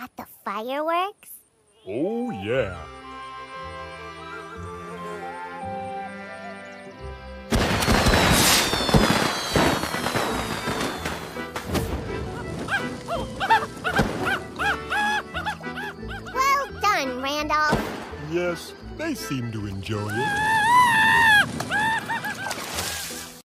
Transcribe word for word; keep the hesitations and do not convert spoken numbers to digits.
At the fireworks? Oh, yeah. Well done, Randolph. Yes, they seem to enjoy it.